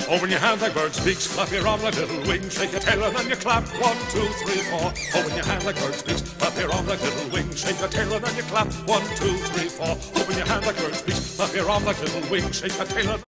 Open your hand like bird's beaks, clap your arm like little wings, shake your tail and then you clap. 1, 2, 3, 4. Open your hand like bird's beaks, clap your arm like little wings, shake your tail and then you clap. 1, 2, 3, 4. Open your hand like bird's beaks, clap your arm like little wings, shake your tail and